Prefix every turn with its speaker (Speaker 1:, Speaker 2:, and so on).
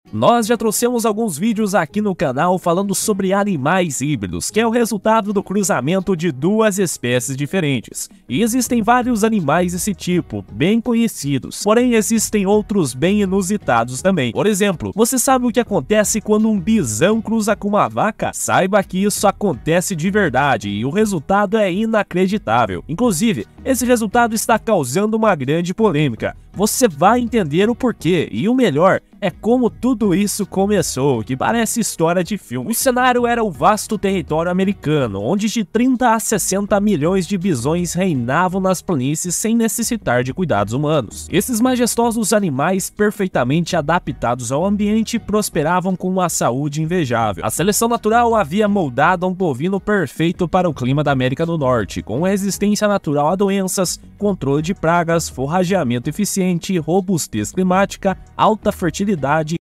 Speaker 1: Nós já trouxemos alguns vídeos aqui no canal falando sobre animais híbridos, que é o resultado do cruzamento de duas espécies diferentes. E existem vários animais desse tipo, bem conhecidos, porém existem outros bem inusitados também. Por exemplo, você sabe o que acontece quando um bisão cruza com uma vaca? Saiba que isso acontece de verdade e o resultado é inacreditável. Inclusive, esse resultado está causando uma grande polêmica. Você vai entender o porquê e o melhor é como tudo isso começou, que parece história de filme. O cenário era o vasto território americano, onde de 30 a 60 milhões de bisões reinavam nas planícies sem necessitar de cuidados humanos. Esses majestosos animais perfeitamente adaptados ao ambiente prosperavam com uma saúde invejável. A seleção natural havia moldado um bovino perfeito para o clima da América do Norte, com resistência natural a doenças, controle de pragas, forrageamento eficiente, robustez climática, alta fertilidade